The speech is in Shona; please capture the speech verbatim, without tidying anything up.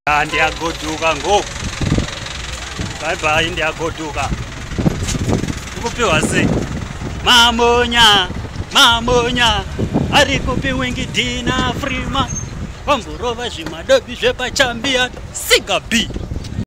Ndiyagoduka ngoku. Bye bye, ndiyagoduka. Ukupiwa sei? Mamonya, mamonya. Ari kupi wingi dina frima. Wamburova zvimadobi zvepachambiya. Siga B.